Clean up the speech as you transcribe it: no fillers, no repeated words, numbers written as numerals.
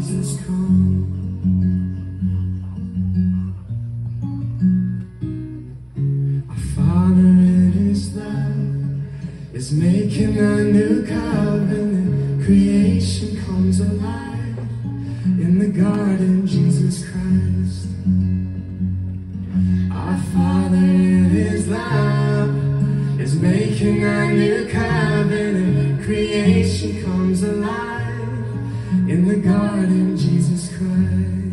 Jesus come. Our Father in His love is making a new covenant. Creation comes alive in the garden, Jesus Christ. Our Father in His love is making a new covenant. Creation comes alive in the garden, Jesus Christ.